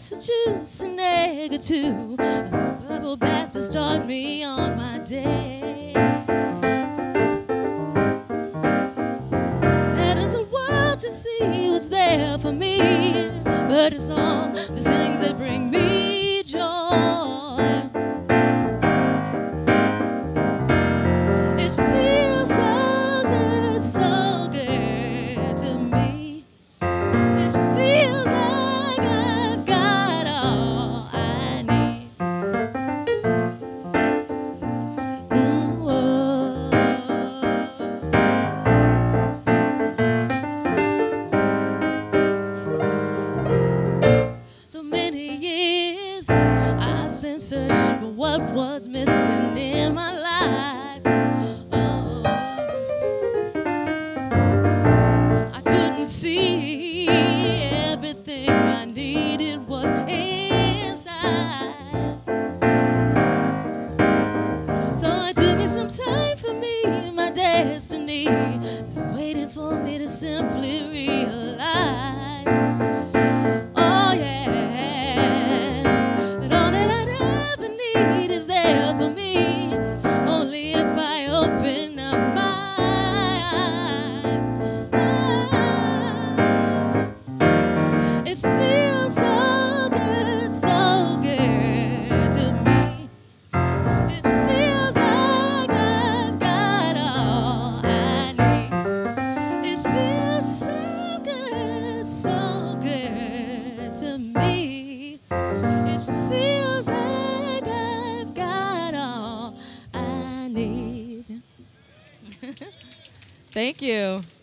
glass of juice, an egg or two, a bubble bath to start me on my day. And in the world to see was there for me, but it's all the things that bring me joy. It feels so good, so good to me. It feels like I've got all I need. Ooh, oh. So many years I've spent searching for what was missing in my life. Oh, I couldn't see everything I needed was inside. So it took me some time for me, my destiny is waiting for me to simply realize. Oh yeah, that all that I'd ever need is there for me, only if I open up my eyes. It feels so good to me. It feels like I've got all I need. It feels so good to me. It feels like I've got all I need. Thank you.